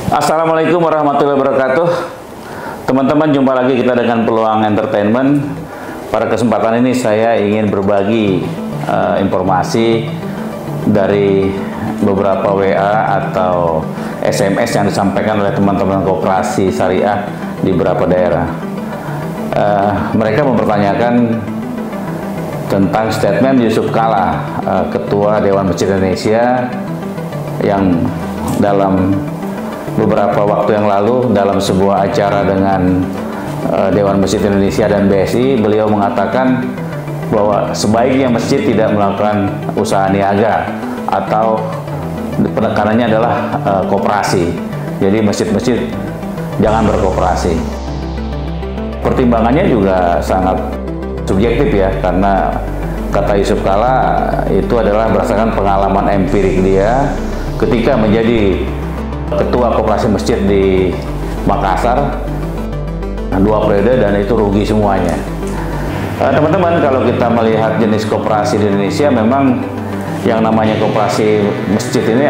Assalamualaikum warahmatullahi wabarakatuh. Teman-teman, jumpa lagi kita dengan Peluang Entertainment. Pada kesempatan ini saya ingin berbagi informasi dari beberapa WA atau SMS yang disampaikan oleh teman-teman koperasi syariah di beberapa daerah. Mereka mempertanyakan tentang statement Yusuf Kalla, Ketua Dewan Masjid Indonesia, yang dalam beberapa waktu yang lalu dalam sebuah acara dengan Dewan Masjid Indonesia dan BSI, beliau mengatakan bahwa sebaiknya masjid tidak melakukan usaha niaga atau penekanannya adalah koperasi. Jadi masjid-masjid jangan berkoperasi. Pertimbangannya juga sangat subjektif ya, karena kata Yusuf Kalla itu adalah berdasarkan pengalaman empirik dia ketika menjadi ketua koperasi masjid di Makassar 2 periode, dan itu rugi semuanya. Teman-teman, kalau kita melihat jenis koperasi di Indonesia, memang yang namanya koperasi masjid ini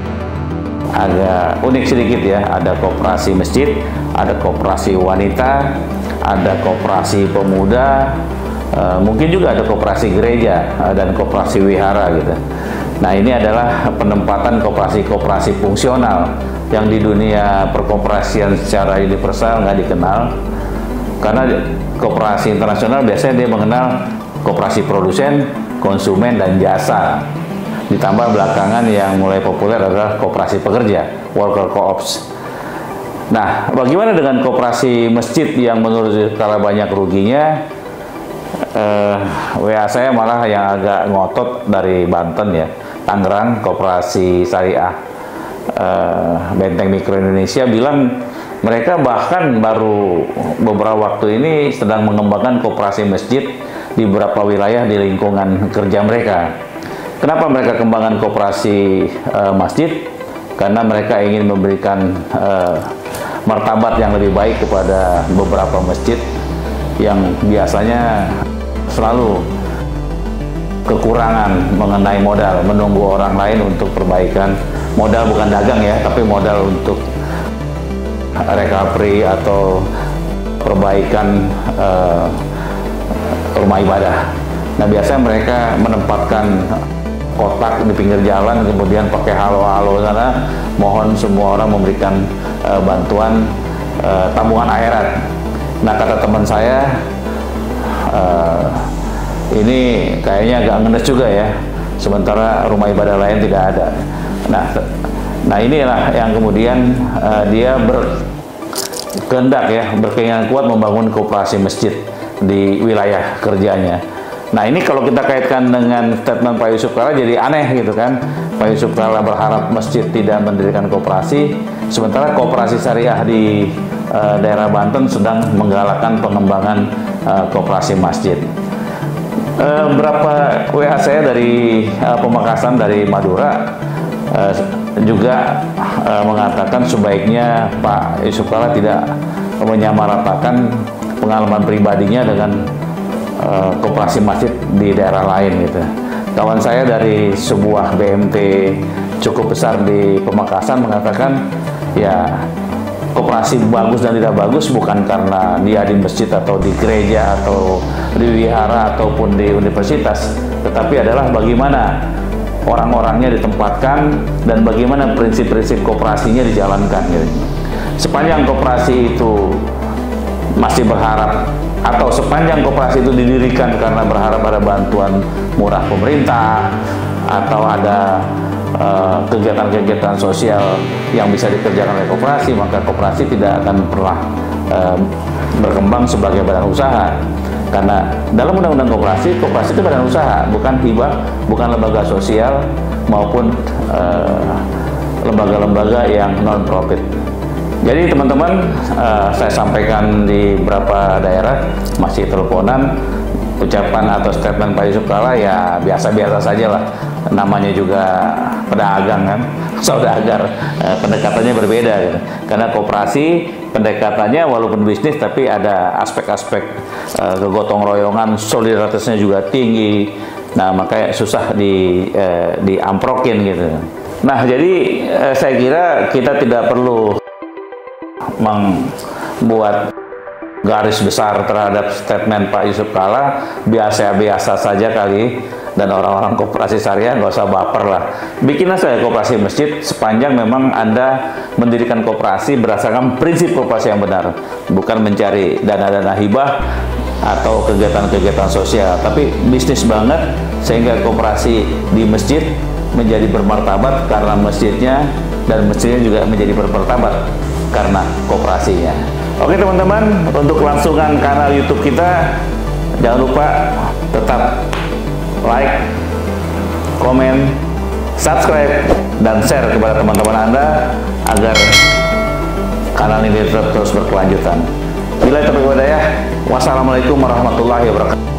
agak unik sedikit ya. Ada koperasi masjid, ada koperasi wanita, ada koperasi pemuda, mungkin juga ada koperasi gereja dan koperasi wihara gitu. Nah, ini adalah penempatan koperasi-koperasi fungsional yang di dunia perkoperasian secara universal nggak dikenal, karena koperasi internasional biasanya dia mengenal koperasi produsen, konsumen, dan jasa. Ditambah belakangan yang mulai populer adalah koperasi pekerja, worker co-ops. Nah, bagaimana dengan koperasi masjid yang menurut Kalla banyak ruginya? WA saya malah yang agak ngotot dari Banten ya, Tangerang, Koperasi Syariah Benteng Mikro Indonesia bilang mereka bahkan baru beberapa waktu ini sedang mengembangkan koperasi masjid di beberapa wilayah di lingkungan kerja mereka. Kenapa mereka kembangkan koperasi masjid? Karena mereka ingin memberikan martabat yang lebih baik kepada beberapa masjid yang biasanya selalu kekurangan mengenai modal, menunggu orang lain untuk perbaikan. Modal bukan dagang ya, tapi modal untuk recovery atau perbaikan rumah ibadah. Nah, biasanya mereka menempatkan kotak di pinggir jalan, kemudian pakai halo-halo sana, mohon semua orang memberikan bantuan tabungan akhirat. Nah, kata teman saya, ini kayaknya agak ngenes juga ya, sementara rumah ibadah lain tidak ada. Nah inilah yang kemudian dia berkehendak ya, berkeinginan kuat membangun koperasi masjid di wilayah kerjanya. Nah, ini kalau kita kaitkan dengan statement Pak Yusuf Kalla jadi aneh gitu kan. Pak Yusuf Kalla berharap masjid tidak mendirikan koperasi, sementara koperasi syariah di daerah Banten sedang menggalakkan pengembangan koperasi masjid. Berapa WA saya dari Pemekasan, dari Madura, juga mengatakan sebaiknya Pak Yusuf Kalla tidak menyamaratakan pengalaman pribadinya dengan koperasi masjid di daerah lain gitu. Kawan saya dari sebuah BMT cukup besar di Pemekasan mengatakan ya, koperasi bagus dan tidak bagus bukan karena dia di masjid atau di gereja atau di wihara ataupun di universitas, tetapi adalah bagaimana orang-orangnya ditempatkan dan bagaimana prinsip-prinsip koperasinya dijalankan gitu. Sepanjang koperasi itu masih berharap, atau sepanjang koperasi itu didirikan karena berharap ada bantuan murah pemerintah atau ada kegiatan-kegiatan sosial yang bisa dikerjakan oleh koperasi, maka koperasi tidak akan pernah berkembang sebagai badan usaha. Karena dalam undang-undang koperasi, koperasi itu badan usaha, bukan hibah, bukan lembaga sosial maupun lembaga-lembaga yang non-profit. Jadi teman-teman, saya sampaikan di beberapa daerah masih teleponan, ucapan atau statement Pak Yusuf Kalla ya biasa-biasa saja lah. Namanya juga pedagang kan, saudagar, pendekatannya berbeda gitu. Karena koperasi pendekatannya walaupun bisnis tapi ada aspek-aspek kegotong royongan, solidaritasnya juga tinggi. Nah, makanya susah diamprokin gitu. Nah, jadi saya kira kita tidak perlu membuat garis besar terhadap statement Pak Yusuf Kalla, biasa-biasa saja kali, dan orang-orang koperasi syariah nggak usah baper lah. Bikinlah saya koperasi masjid sepanjang memang Anda mendirikan koperasi berdasarkan prinsip koperasi yang benar, bukan mencari dana-dana hibah atau kegiatan-kegiatan sosial, tapi bisnis banget sehingga koperasi di masjid menjadi bermartabat karena masjidnya, dan masjidnya juga menjadi bermartabat karena koperasinya. Oke teman-teman, untuk kelangsungan kanal YouTube kita, jangan lupa tetap like, komen, subscribe, dan share kepada teman-teman Anda agar kanal ini terus berkelanjutan. Bila terlalu ya, wassalamualaikum warahmatullahi wabarakatuh.